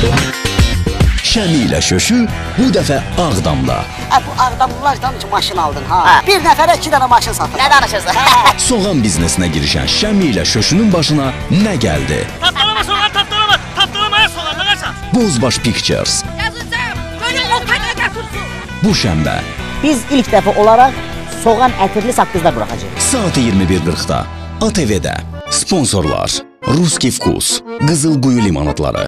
Şəmi ilə Şöşü bu dəfə Ağdamda. Bu Ağdamlılardan ki maşın aldın ha. Bir nəfərə 2 dənə maşın satın. Nə danışırsın? Soğan biznesinə girişən Şəmi ilə Şöşünün başına nə gəldi? Tapdalama soğan, tapdalama. Tapdalamaya soğan, nə qaçaq? Bozbaş Pictures. Yazıcam, böyle o kadar götürsün. Bu şənbə Biz ilk dəfə olaraq soğan ətirli saqqızlar buraxacaq. saat 21:40-da ATV-də. Sponsorlar: Ruski Vkus, Qızılquyu limonadları,